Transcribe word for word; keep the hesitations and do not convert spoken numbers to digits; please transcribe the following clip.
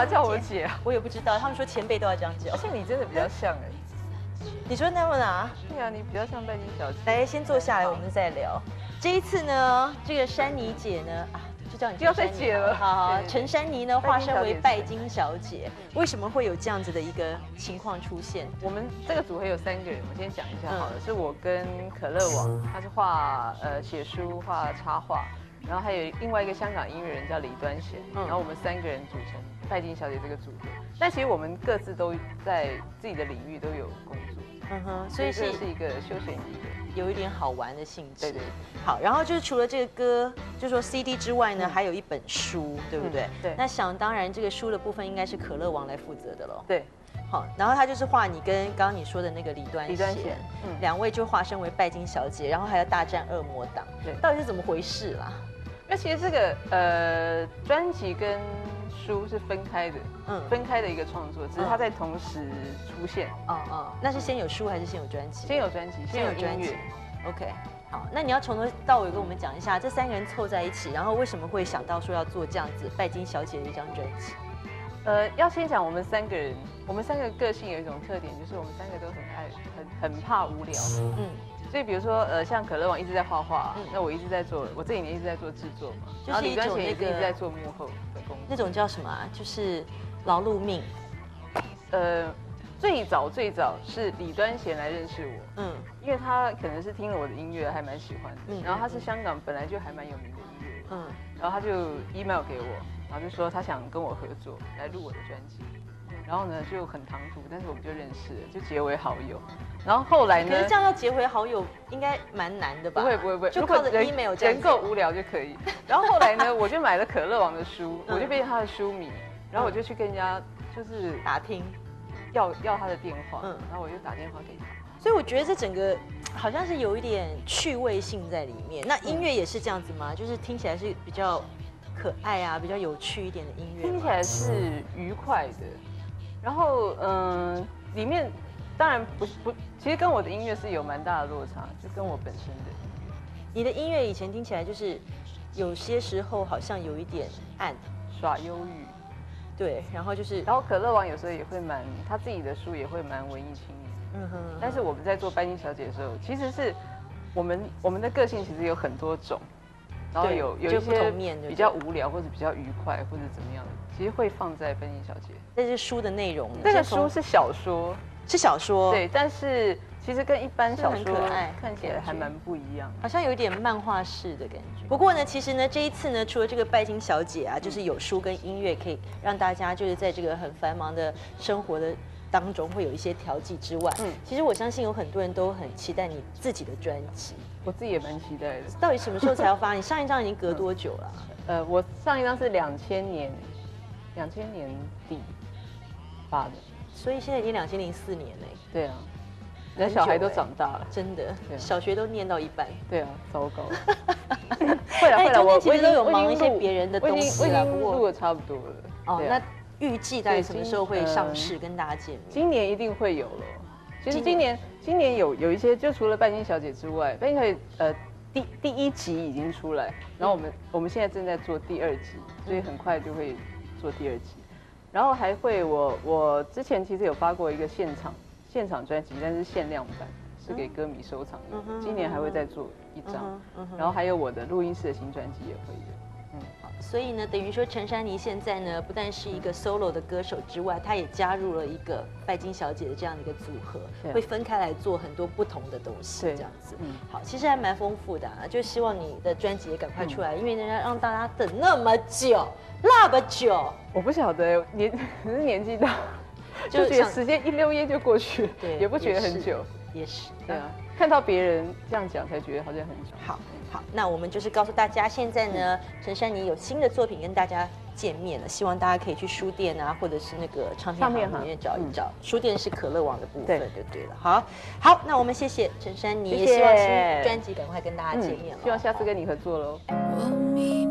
嘛叫我姐啊？ 我也不知道，他们说前辈都要这样叫。 而且你真的比较像哎。 你说那么哪？ 对啊，你比较像拜金小姐。 来，先坐下来，我们再聊。这一次呢，这个珊妮姐呢，啊，就叫你不要再姐了。 好好，陈珊妮呢，化身为拜金小姐，为什么会有这样子的一个情况出现？ 我们这个组合有三个人，我先讲一下好了，是我跟可乐网，他是画呃写书、画插画，然后还有另外一个香港音乐人叫李端贤，然后我们三个人组成拜金小姐这个组合。但其实我们各自都在自己的领域都有工作。嗯哼，所以这是一个休闲娱乐， 有一点好玩的性质。 对对。 好，然后就是除了这个歌，就说 C D 之外呢，还有一本书，对不对？ 对。 那想当然，这个书的部分应该是可乐王来负责的喽。 对。 好，然后他就是画你跟刚刚你说的那个李端李端贤， 嗯，两位就化身为拜金小姐，然后还要大战恶魔党。对，到底是怎么回事啦？ 那其实这个呃专辑跟书是分开的，嗯，分开的一个创作，只是它在同时出现。 哦哦，那是先有书还是先有专辑？ 先有专辑，先有专辑。 OK， 好，那你要从头到尾跟我们讲一下，这三个人凑在一起，然后为什么会想到说要做这样子拜金小姐的一张专辑？ 呃，要先讲我们三个人，我们三个个性有一种特点，就是我们三个都很爱，很很怕无聊。嗯。所以比如说，呃，像可乐网一直在画画，嗯、那我一直在做，我这几年一直在做制作嘛， 就是一种那个一直在做幕后的工作。 那种叫什么啊？就是劳碌命。 呃，最早最早是李端贤来认识我，嗯，因为他可能是听了我的音乐，还蛮喜欢的，嗯，然后他是香港本来就还蛮有名的音乐人，嗯，然后他就 email 给我，然后就说他想跟我合作来录我的专辑。然后呢就很唐突，但是我们就认识了，就结为好友。然后后来呢？ 可是这样要结为好友应该蛮难的吧？ 不会不会不会， 就靠着 email 这样。 人够无聊就可以。然后后来呢，我就买了可乐网的书，我就变成他的书迷。然后我就去跟人家就是打听， 要要他的电话，嗯，然后我就打电话给他。 所以我觉得这整个好像是有一点趣味性在里面。那音乐也是这样子吗？就是听起来是比较可爱啊，比较有趣一点的音乐。 听起来是愉快的。然后，嗯，里面当然不不，其实跟我的音乐是有蛮大的落差，就跟我本身的。 你的音乐以前听起来就是有些时候好像有一点暗， 耍忧郁， 对，然后就是， 然后可乐王有时候也会蛮，他自己的书也会蛮文艺青年，嗯哼。但是我们在做拜金小姐的时候，其实是我们我们的个性其实有很多种，然后有有一些比较无聊或者比较愉快或者怎么样的。其实会放在拜金小姐， 这是书的内容。 这个书是小说， 是小说。 对，但是其实跟一般小说看起来还蛮不一样， 好像有点漫画式的感觉。不过呢，其实呢，这一次呢，除了这个拜金小姐啊，就是有书跟音乐可以让大家就是在这个很繁忙的生活的当中会有一些调剂之外，嗯，其实我相信有很多人都很期待你自己的专辑。 我自己也蛮期待的。 到底什么时候才要发？你上一张已经隔多久了？ 呃，我上一张是两千年。两千年底发的， 所以现在已经两千零四年嘞。 对啊，人小孩都长大了， 真的，小学都念到一半。 对啊，糟糕。会了会了，我其实都有忙一些别人的东西了， 不过录的差不多了。 哦，那预计大概什么时候会上市跟大家见面？ 今年一定会有了。其实今年今年有有一些，就除了拜金小姐之外，拜金小姐呃第第一集已经出来，然后我们我们现在正在做第二集，所以很快就会做第二集。然后还会我我之前其实有发过一个现场现场专辑，但是限量版是给歌迷收藏的。嗯、今年还会再做一张，嗯、然后还有我的录音室的新专辑也会有。 嗯，好，所以呢，等于说陈珊妮现在呢，不但是一个 solo 的歌手之外，她也加入了一个拜金小姐的这样的一个组合，会分开来做很多不同的东西，这样子。嗯，好，其实还蛮丰富的啊，就希望你的专辑也赶快出来，嗯、因为人家让大家等那么久，那么久。 我不晓得年可是年纪大，就觉得时间一溜烟就过去，对，也不觉得很久， 也是， 对啊，看到别人这样讲才觉得好像很久。 好。好，那我们就是告诉大家，现在呢，陈珊妮有新的作品跟大家见面了，希望大家可以去书店啊，或者是那个唱片行里面找一找。嗯、书店是可乐网的部分，就对了。好，好，那我们谢谢陈珊妮，也希望新专辑赶快跟大家见面了、 嗯。希望下次跟你合作喽。